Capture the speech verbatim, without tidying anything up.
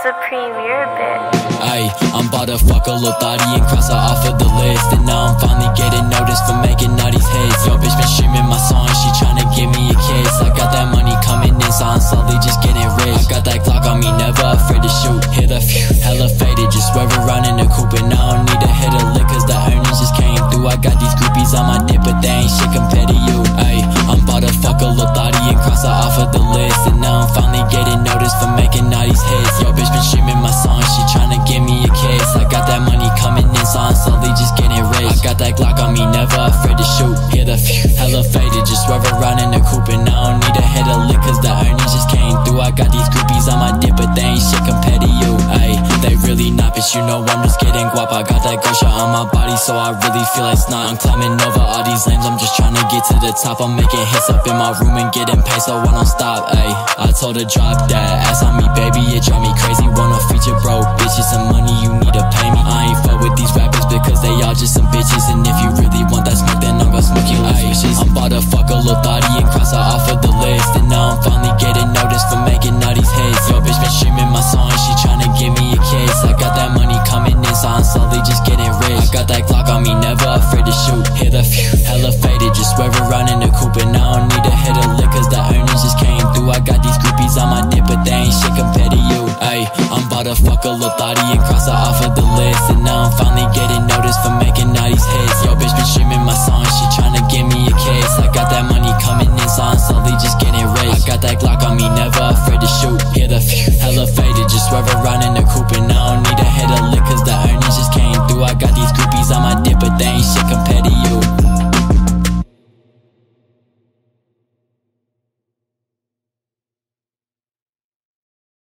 Supreme, you're a bitch. Ayy, I'm about to fuck a little thotty and cross her off of the list. And now I'm finally getting noticed for making all these hits. Yo, bitch been streaming my song, she tryna give me a kiss. I got that money coming in, so I'm slowly just getting rich. I got that Glock on me, never afraid to shoot. Hear the phew, hella faded, just swerve around in the coupe. And I don't need to hit a lick, cause the earnings just came through. I got these groupies on my dick, but they ain't shit compared to you. Ayy, I'm about to fuck a little thotty and cross her off of the list. And now I'm finally getting noticed for making all these hits. Yo, bitch been streaming my song, she tryna give me a kiss. I got that money coming in, so I'm slowly just getting rich. I got that Glock on me, never afraid to shoot. Hear the phew, hella faded, just swerve around in the coupe. And I don't need to hit a lick, cause the earnings just came through. I got these groupies on my dick, but they ain't shit compared to you. Ayy, they really not, bitch, you know I'm just getting guap. I got that gosha on my body, so I really feel like snot. I'm climbing over all these lanes, I'm just tryna get to the top. I'm making hits up in my room and getting paid, so I don't stop. Ayy, I told her drop that ass on me, baby, it drive me crazy. Wanna feature broke bitches, some money you need to pay me. I ain't fuck with these rappers because they all just some bitches. And if you really want that smoke, then I'm gon' smoke you like fishes. I'm about to fuck a little thotty and cross her off of the list. And now I'm finally getting noticed for making all these hits. Yo, bitch been streaming my song, she tryna give me a kiss. I got that money coming in, so I'm slowly just getting rich. I got that Glock on me, never afraid to shoot. Hear the phew, hella faded, just swerve around in the coupe. And I don't need to hit a lick, cause the earnings just came through. I got these groupies on my dick, but they ain't shit compared to you. Ayy, I'm about to fuck a little thotty and cross her off of the list. And now I'm finally getting noticed for making all these hits. Yo, bitch been streaming my song, she tryna give me a kiss. I got that money coming in, so I'm slowly just getting rich. I got that Glock on me, never afraid